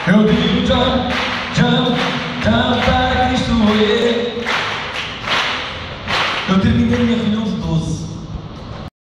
Eu digo jump, jump, jump para Cristo morrer. Eu terminei minha vida